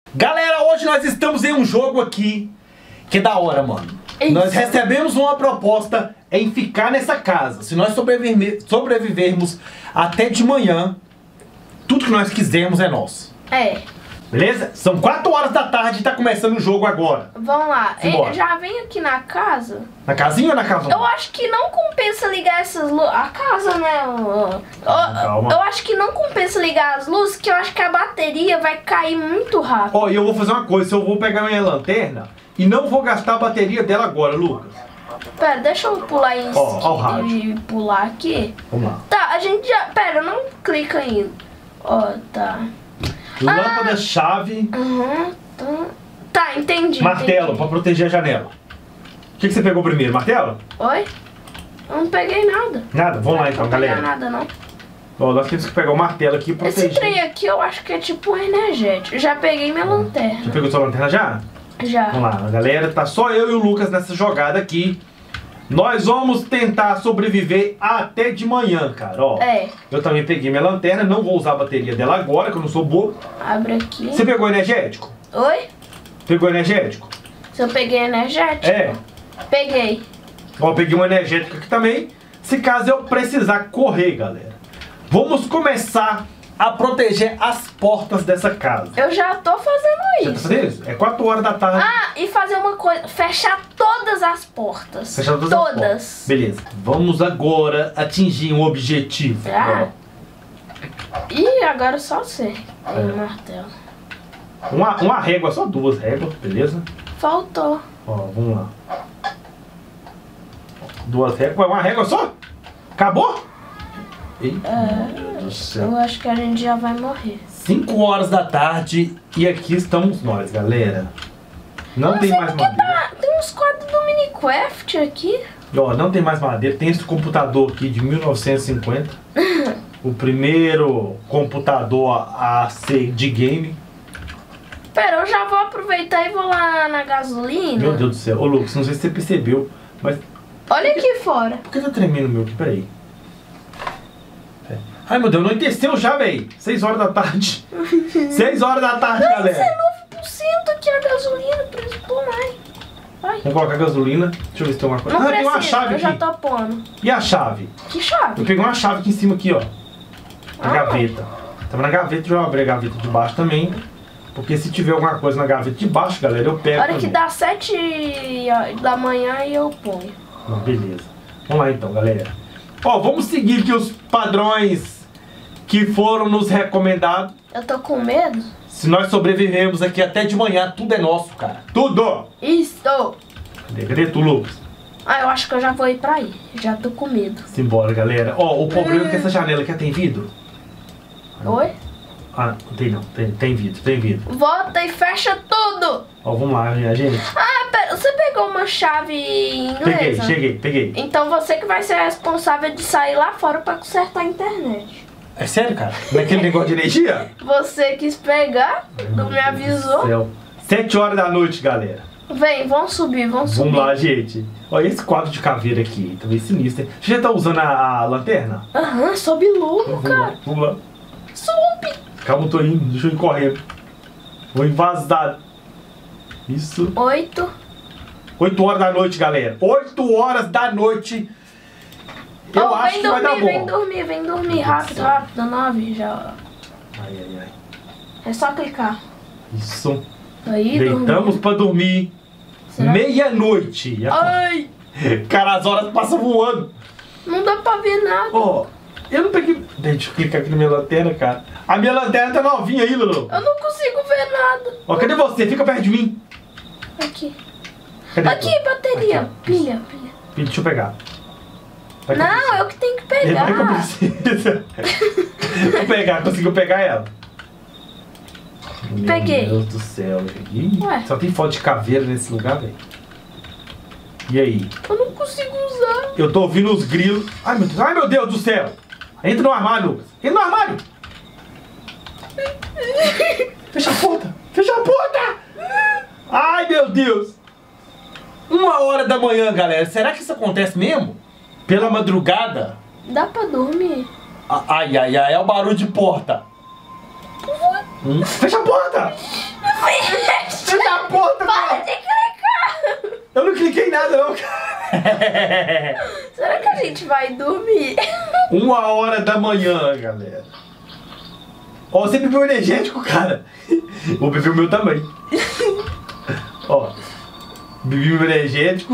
Galera, hoje nós estamos em um jogo aqui que é da hora, mano. Nós recebemos uma proposta em ficar nessa casa. Se nós sobrevivermos até de manhã, tudo que nós quisermos é nosso. É. Beleza? São 4 horas da tarde e tá começando o jogo agora. Vamos lá. Simbora. Já vem aqui na casa. Na casinha ou na casa? Eu acho que não compensa ligar essas luzes. A casa, né? Calma. Eu acho que não compensa ligar as luzes, que eu acho que a bateria vai cair muito rápido. Ó, e eu vou fazer uma coisa. Eu vou pegar minha lanterna e não vou gastar a bateria dela agora, Lucas. Pera, deixa eu pular em Ó, o rádio. e pular aqui. Vamos lá. Tá, a gente já... Pera, não clica ainda. Ó, tá. Lâmpada, chave, Tá, entendi. martelo, entendi. pra proteger a janela. O que você pegou primeiro? Martelo? Oi? Eu não peguei nada. Nada? Vamos lá então, Não galera. peguei nada, não. Ó, nós temos que pegar o martelo aqui e proteger. Esse trem aqui eu acho que é tipo um energético. Já peguei minha lanterna. Já pegou sua lanterna já? Já. Vamos lá, galera. Tá só eu e o Lucas nessa jogada aqui. Nós vamos tentar sobreviver até de manhã, cara. Ó, É. eu também peguei minha lanterna. Não vou usar a bateria dela agora, que eu não sou bobo. Abre aqui. Você pegou energético? Oi? Pegou energético? Se eu peguei energético? É. Peguei. Ó, peguei um energético aqui também. Se caso eu precisar correr, galera. Vamos começar a proteger as portas dessa casa. Eu já tô fazendo Você tá isso. fazendo isso? É 4 horas da tarde. Ah, e fazer uma coisa. Fechar todas as portas. Fechar todas as portas. Beleza. Vamos agora atingir um objetivo. Ah. Ih, agora só você. Tem um martelo. Uma régua, só 2 réguas, beleza? Faltou. Ó, vamos lá. 2 réguas, uma régua só? Acabou? Eita, meu Deus do céu. Eu acho que a gente já vai morrer. 5 horas da tarde e aqui estamos nós, galera. Não tem mais madeira. Ah, tem uns quadros do Minecraft aqui. Ó, não tem mais madeira. Tem esse computador aqui de 1950. O primeiro computador a ser de game. Pera, eu já vou aproveitar e vou lá na gasolina. Meu Deus do céu. Ô, Lucas, não sei se você percebeu, mas... Olha aqui fora. Por que tá tremendo o meu aqui? Peraí. Ai, meu Deus, não enteceu já, velho. 6 horas da tarde. 6 horas da tarde, galera. 19% aqui a gasolina, preciso pôr mais. Vai. Vamos colocar gasolina. Deixa eu ver se tem alguma coisa. Não Tem precisa, uma chave eu já aqui. tô pondo. E a chave? Que chave? Eu peguei uma chave aqui em cima, aqui, ó. Na Ah. gaveta. Tava na gaveta, deixa eu abrir a gaveta de baixo também. Porque se tiver alguma coisa na gaveta de baixo, galera, eu pego. A hora que também. dá 7 da manhã e eu ponho. Não, beleza. Vamos lá então, galera. Ó, vamos seguir aqui os padrões que foram nos recomendados. Eu tô com medo. Se nós sobrevivermos aqui até de manhã, tudo é nosso, cara. Tudo! Isso. Cadê tu, Lucas? Ah, eu acho que eu já vou ir pra aí. Já tô com medo. Simbora, galera. Ó, o problema é que essa janela aqui tem vidro. Oi? Ah, não tem não. Tem vidro, tem vidro. Volta e fecha tudo. Ó, vamos lá, minha gente. Ah, pera, você pegou uma chave inglesa? Peguei. Então você que vai ser responsável de sair lá fora pra consertar a internet. É sério, cara? Naquele negócio de energia? Você quis pegar, não me avisou. 7 horas da noite, galera. Vem, vamos subir. Vamos lá, gente. Olha esse quadro de caveira aqui. Tá meio sinistro, hein? Você já tá usando a lanterna? Aham, sobe logo, cara. Vamos lá. Sobe. Calma, eu tô indo. Deixa eu ir correndo. Vou invasar. Isso. 8. 8 horas da noite, galera. 8 horas da noite. Eu acho que vai dar bom. Vem dormir, rápido. 9 já. Ai. É só clicar. Isso. Aí, Deitamos pra dormir. Será? Meia-noite. Ai, Cara, as horas passam voando. não dá pra ver nada. Ó, eu não peguei... Deixa eu clicar aqui na minha lanterna, cara. A minha lanterna tá novinha aí, Lulu. Eu não consigo ver nada. Ó, cadê você? Fica perto de mim. Aqui. Cadê? Aqui, bateria. Aqui, ó. Pilha. Deixa eu pegar. Vai que eu Não, eu que tenho que pegar. Vai que eu preciso. Vou pegar, conseguiu pegar ela? Peguei. Meu Deus do céu. Ih, Ué. só tem foto de caveira nesse lugar, velho. E aí? Eu não consigo usar. Eu tô ouvindo os grilos. Ai, meu Deus do céu. Entra no armário, Lucas. Entra no armário. Fecha a porta. Fecha a porta. Ai, meu Deus. 1 hora da manhã, galera. Será que isso acontece mesmo? Pela madrugada? Dá pra dormir. Ai, é o barulho de porta. Fecha a porta! Fecha a porta, Para cara! de clicar! Eu não cliquei em nada, não, cara. Será que a gente vai dormir? 1h da manhã, galera. Ó, você bebeu energético, cara. Vou beber o meu também. Ó, bebi o energético.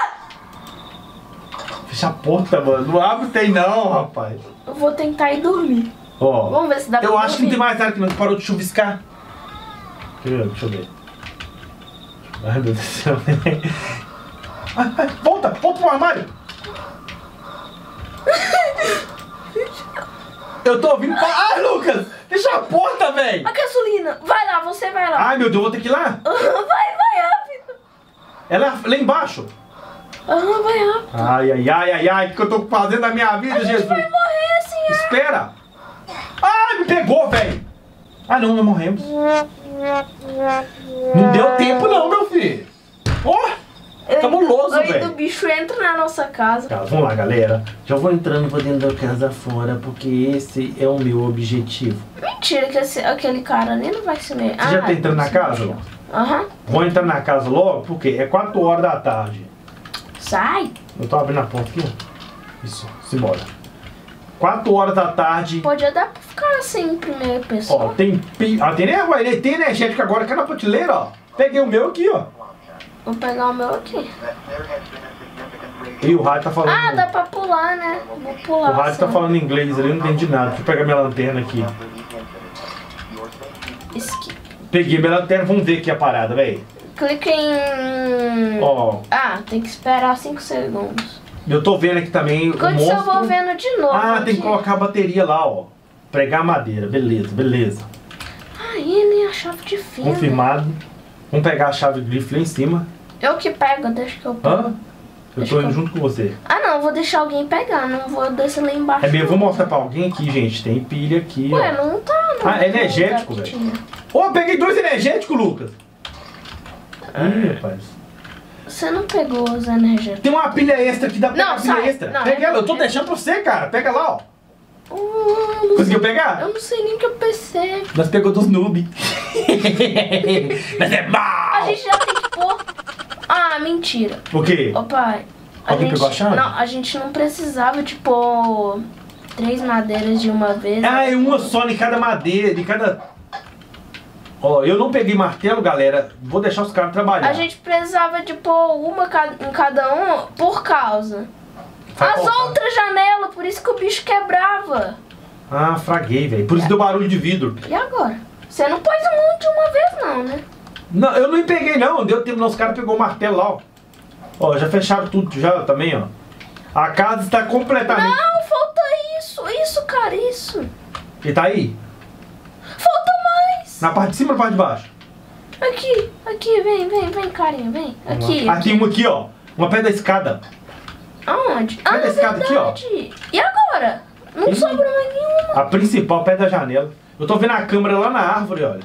Fecha a porta, mano. Não abre tem não, rapaz. Eu vou tentar ir dormir. Ó, Vamos ver se dá pra eu acho que não tem dormir. mais nada que não parou de chuviscar. Deixa eu ver. Ai, meu Deus do céu. Ai, volta pro armário. Eu tô ouvindo. Ai, Lucas! Fecha a porta, velho! A gasolina! Vai lá, você vai lá. Ai, meu Deus, eu vou ter que ir lá? Vai rápido. Ela lá embaixo. Vai rápido. Ai, o que eu tô fazendo na minha vida, Jesus? Vai morrer assim. Espera! Ai, me pegou, velho! Ah, não, nós morremos. Não deu tempo, não, meu filho. Ó, cabuloso, Aí velho. do bicho entra na nossa casa. Tá, vamos lá, galera. Já vou entrando pra dentro da casa fora, porque esse é o meu objetivo. Mentira que aquele cara ali não vai se meter. Você já tá entrando na casa? Aham. Vou entrar na casa logo, porque é 4h da tarde. Sai. Eu tô abrindo a porta aqui, ó. Isso, simbora. 4h da tarde. Pode dar pra ficar assim em primeira pessoa. Ó, tem tem energético agora, que é na prateleira, ó. Peguei o meu aqui, ó. Vou pegar o meu aqui. E o rádio tá falando. Ah, dá pra pular, né? Vou pular. O rádio assim. tá falando inglês ali, eu não entendi nada. Deixa eu pegar minha lanterna aqui. Skip. Peguei minha lanterna, vamos ver aqui a parada, velho. Clica em... Ó, Ah, tem que esperar 5 segundos. eu tô vendo aqui também o Quando eu vou monstro. vendo de novo. Ah, tem que aqui. colocar a bateria lá, ó. Pregar a madeira, beleza. Aí, nem a chave de fenda. Confirmado. Vamos pegar a chave de grife lá em cima. Eu que pego, deixa que eu pego. Hã? Eu tô indo junto com você. Ah, não, vou deixar alguém pegar, não vou descer lá embaixo. É bem, eu vou não. mostrar pra alguém aqui, gente. Tem pilha aqui, Ué, ó. não tá, não. Ah, é energético, Lugar que velho. tinha. Ô, peguei 2 energéticos, Lucas. Ih, rapaz. Você não pegou os energéticos. Tem uma pilha extra aqui, dá pra pegar Não, a pilha sai. extra. Não, Pega ela, eu tô é- deixando pra você, cara. Pega lá, ó. Eu não Conseguiu sei- pegar? Eu não sei nem que eu pensei. Nós pegou dos noob. Mas é mal. A gente já tem que pôr... Ah, mentira. O quê? Ô, pai. Alguém pegou a chave? Não, a gente não precisava de pôr 3 madeiras de uma vez. Ah, é uma só em cada madeira, de cada... Ó, eu não peguei martelo, galera. Vou deixar os caras trabalhar. A gente precisava de pôr uma em cada um por causa. Vai As colocar. outras janelas, por isso que o bicho quebrava. Ah, fraguei, velho. Por isso deu barulho de vidro. E agora? Você não pôs um monte de uma vez não, né? Não, eu não peguei, não. Deu tempo, não. Os caras pegou o martelo lá, ó. Ó, já fecharam tudo já também, ó. A casa está completamente... Não, falta isso. Isso, cara, isso. E tá aí? Falta mais. Na parte de cima ou na parte de baixo? Aqui, vem, carinha, vem. Aqui. Ah, tem uma aqui, ó. Uma pé da escada. Aonde? Ah, Pega é esse cara aqui, ó. verdade. E agora? Não Ih. sobrou mais nenhuma. A principal, pé da janela. Eu tô vendo a câmera lá na árvore, olha.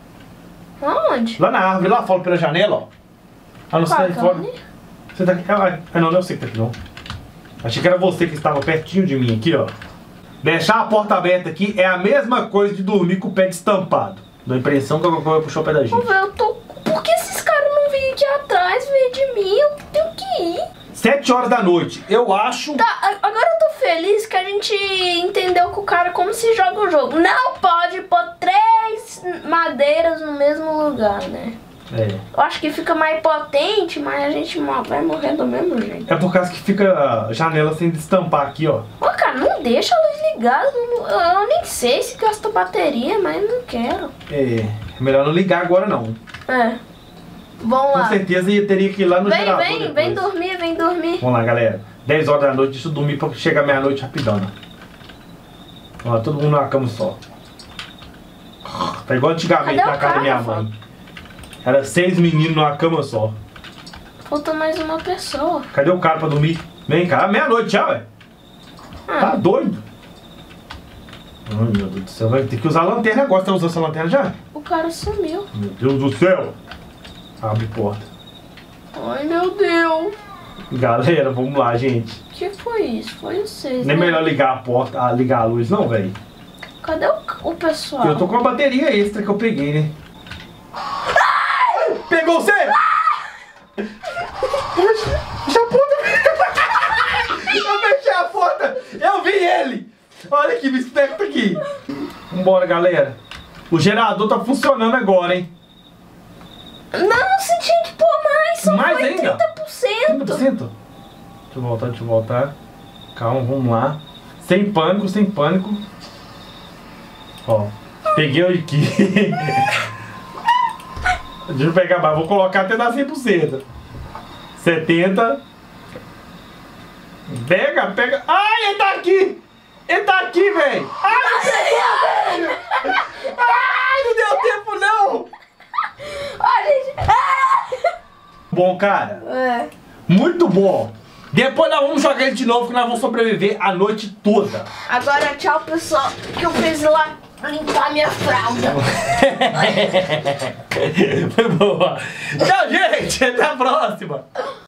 Aonde? Lá na árvore, lá fora pela janela, ó. Ah, não, você tá Qual aí fora. câmera? Você tá aqui. Ah, não é você que tá aqui, não. Achei que era você que estava pertinho de mim aqui, ó. Deixar a porta aberta aqui é a mesma coisa de dormir com o pé destampado. Dá a impressão que alguma coisa puxou o pé da gente. Vamos ver, eu tô... Por que esses caras não vêm aqui atrás ver de mim? Eu tenho que ir. 7h da noite, eu acho. Tá, agora eu tô feliz que a gente entendeu com o cara como se joga o jogo. Não pode pôr 3 madeiras no mesmo lugar, né? É. Eu acho que fica mais potente, mas a gente vai morrer do mesmo jeito. É por causa que fica a janela sem destampar aqui, ó. Ô, cara, não deixa a luz ligada. Eu nem sei se gasta bateria, mas não quero. É melhor não ligar agora, não. É. Vamos Com lá. certeza teria que ir lá no gerador Vem depois. dormir, vem dormir. Vamos lá, galera. 10h da noite, deixa eu dormir pra chegar meia-noite rapidão. Né? Ó, todo mundo numa cama só. Tá igual antigamente Cadê na o casa da minha cara, mãe. Era 6 meninos numa cama só. Falta mais uma pessoa. Cadê o cara pra dormir? Vem cá, meia-noite já, velho. Tá Ah, doido? Ai, meu Deus do céu, vai ter que usar a lanterna agora. Você tá usando essa lanterna já? o cara sumiu. Meu Deus do céu. Abre porta. Ai, meu Deus. Galera, vamos lá, gente. O que foi isso? Foi vocês, Nem né? melhor ligar a porta, ligar a luz, não, velho. Cadê o pessoal? Eu tô com a bateria extra que eu peguei, né? Pegou você? Já puta. Eu fechei a porta. Eu vi ele. Olha aqui, me espeta aqui. Vambora, galera. O gerador tá funcionando agora, hein? Não, você tinha que pôr mais. Só Mais foi ainda? 30%. 30%? Deixa eu voltar. Calma, vamos lá. Sem pânico, sem pânico. Ó, peguei aqui. Deixa eu pegar mais, vou colocar até dar 100%. 70. Pega. Ai, ele tá aqui! Ele tá aqui, velho! Ai, não deu, velho! Ai, não deu tempo, não! Ó, gente. Bom, cara. É. Muito bom. Depois nós vamos jogar ele de novo, que nós vamos sobreviver a noite toda. Agora, tchau, pessoal. Que eu preciso lá limpar minha fralda. Foi boa. Tchau, gente. Até a próxima.